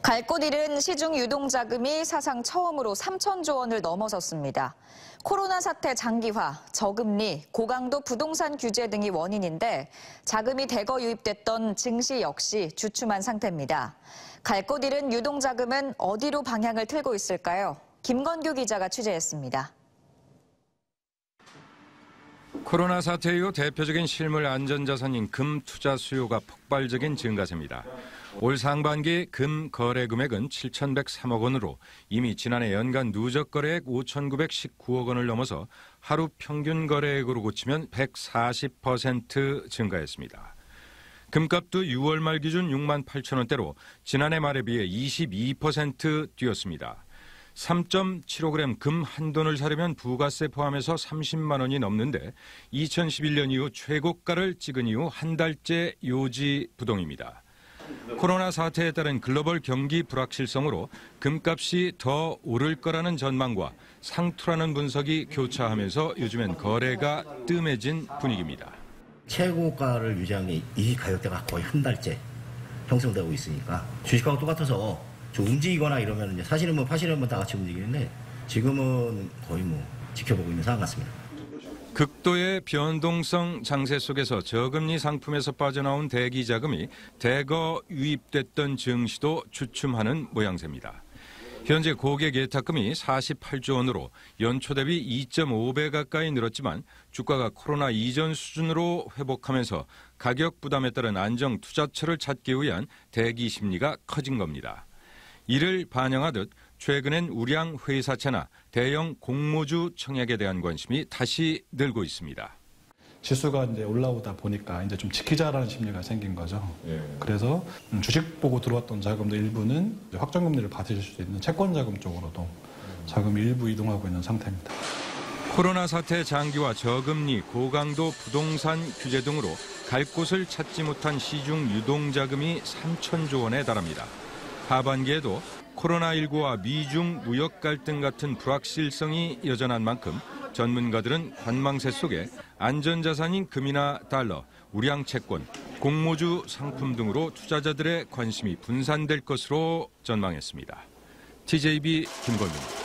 갈 곳 잃은 시중 유동자금이 사상 처음으로 3천조 원을 넘어섰습니다. 코로나 사태 장기화, 저금리, 고강도 부동산 규제 등이 원인인데 자금이 대거 유입됐던 증시 역시 주춤한 상태입니다. 갈 곳 잃은 유동자금은 어디로 방향을 틀고 있을까요? 김건규 기자가 취재했습니다. 코로나 사태 이후 대표적인 실물 안전자산인 금 투자 수요가 폭발적인 증가세입니다. 올 상반기 금 거래 금액은 7,103억 원으로 이미 지난해 연간 누적 거래액 5,919억 원을 넘어서 하루 평균 거래액으로 고치면 140% 증가했습니다. 금값도 6월 말 기준 6만 8천 원대로 지난해 말에 비해 22% 뛰었습니다. 3.75g 금 한 돈을 사려면 부가세 포함해서 30만 원이 넘는데 2011년 이후 최고가를 찍은 이후 한 달째 요지 부동입니다. 코로나 사태에 따른 글로벌 경기 불확실성으로 금값이 더 오를 거라는 전망과 상투라는 분석이 교차하면서 요즘엔 거래가 뜸해진 분위기입니다. 최고가를 유지한 게 이 가격대가 거의 한 달째 형성되고 있으니까 주식하고 똑같아서 좀 움직이거나 이러면 이제 사시는 분 파시는 분 다 같이 움직이는데 지금은 거의 지켜보고 있는 상황 같습니다. 극도의 변동성 장세 속에서 저금리 상품에서 빠져나온 대기 자금이 대거 유입됐던 증시도 주춤하는 모양새입니다. 현재 고객 예탁금이 48조 원으로 연초 대비 2.5배 가까이 늘었지만 주가가 코로나 이전 수준으로 회복하면서 가격 부담에 따른 안정 투자처를 찾기 위한 대기 심리가 커진 겁니다. 이를 반영하듯 최근엔 우량 회사채나 대형 공모주 청약에 대한 관심이 다시 늘고 있습니다. 지수가 이제 올라오다 보니까 이제 좀 지키자라는 심리가 생긴 거죠. 그래서 주식 보고 들어왔던 자금도 일부는 확정금리를 받으실 수 있는 채권 자금 쪽으로도 자금이 일부 이동하고 있는 상태입니다. 코로나 사태 장기와 저금리, 고강도 부동산 규제 등으로 갈 곳을 찾지 못한 시중 유동자금이 3천조 원에 달합니다. 하반기에도 코로나19와 미중 무역 갈등 같은 불확실성이 여전한 만큼 전문가들은 관망세 속에 안전자산인 금이나 달러, 우량 채권, 공모주 상품 등으로 투자자들의 관심이 분산될 것으로 전망했습니다. TJB 김건규입니다.